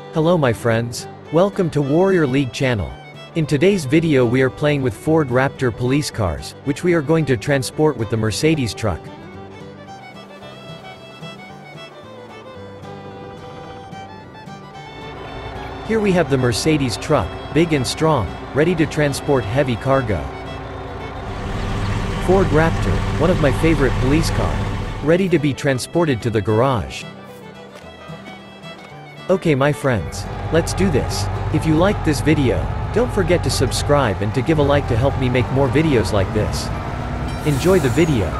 Hello my friends. Welcome to Warrior League channel. In today's video we are playing with Ford Raptor police cars, which we are going to transport with the Mercedes truck. Here we have the Mercedes truck, big and strong, ready to transport heavy cargo. Ford Raptor, one of my favorite police car, ready to be transported to the garage. Okay my friends, let's do this. If you liked this video, don't forget to subscribe and to give a like to help me make more videos like this. Enjoy the video.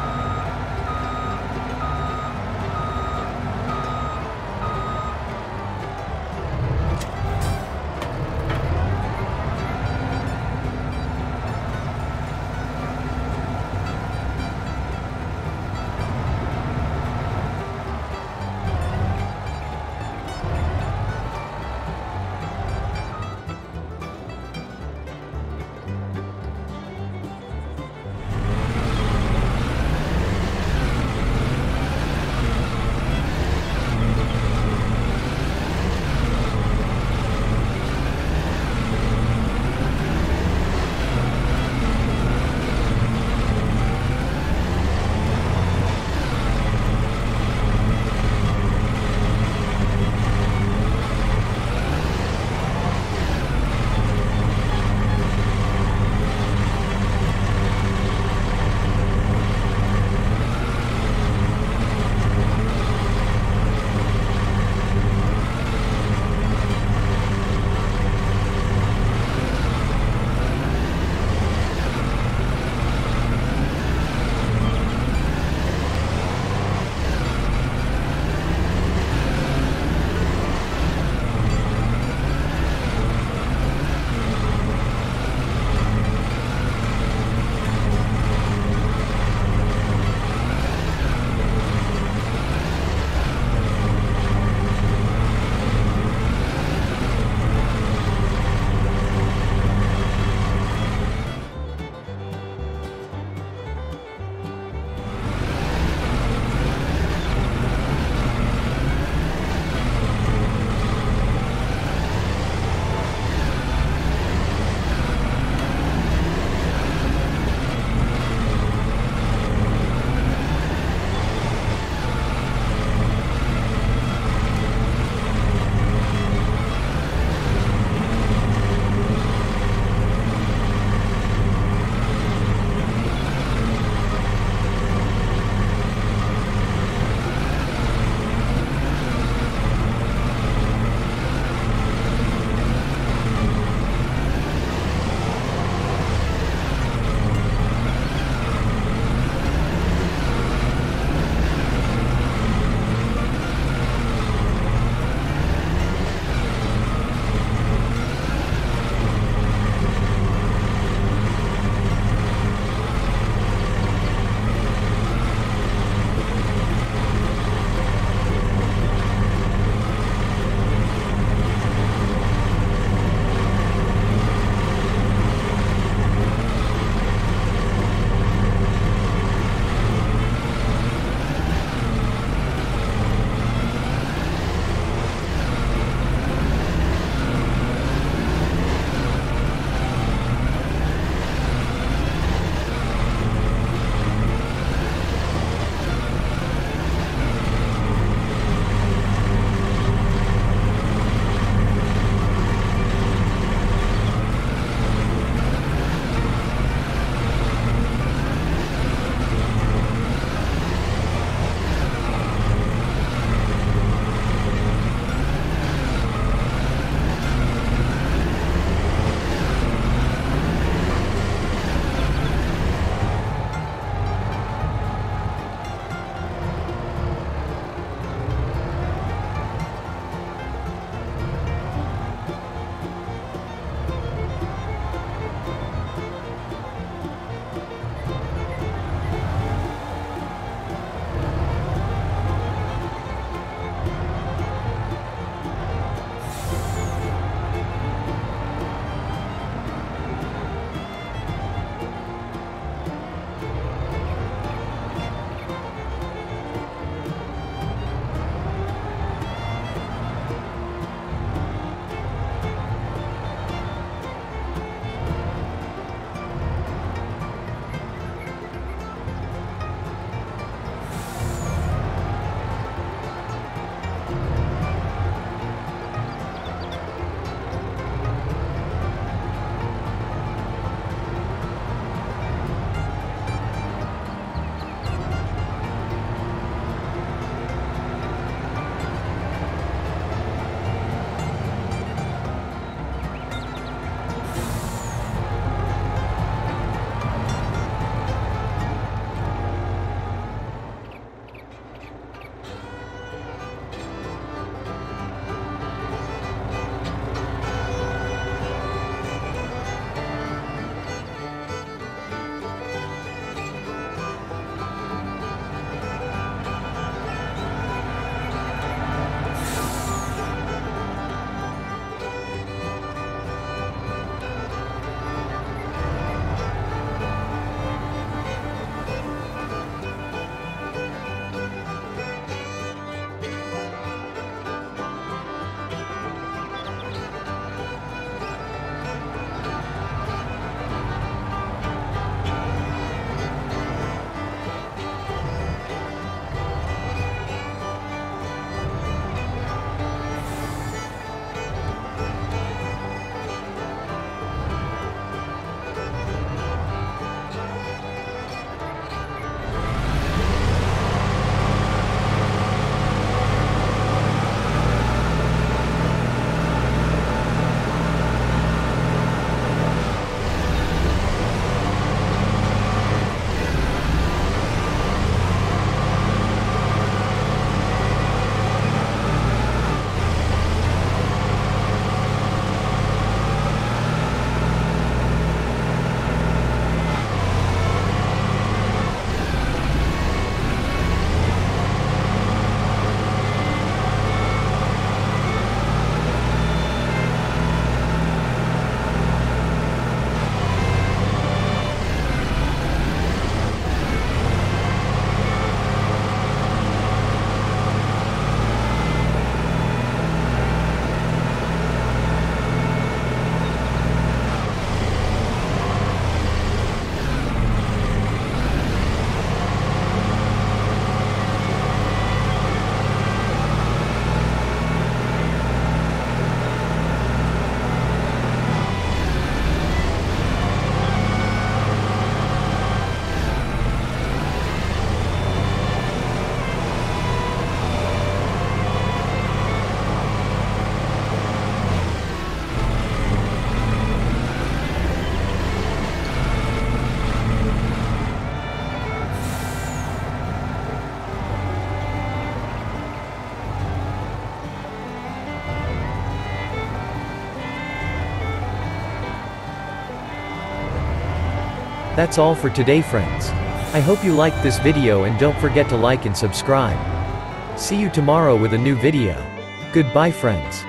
That's all for today, friends. I hope you liked this video and don't forget to like and subscribe. See you tomorrow with a new video. Goodbye, friends.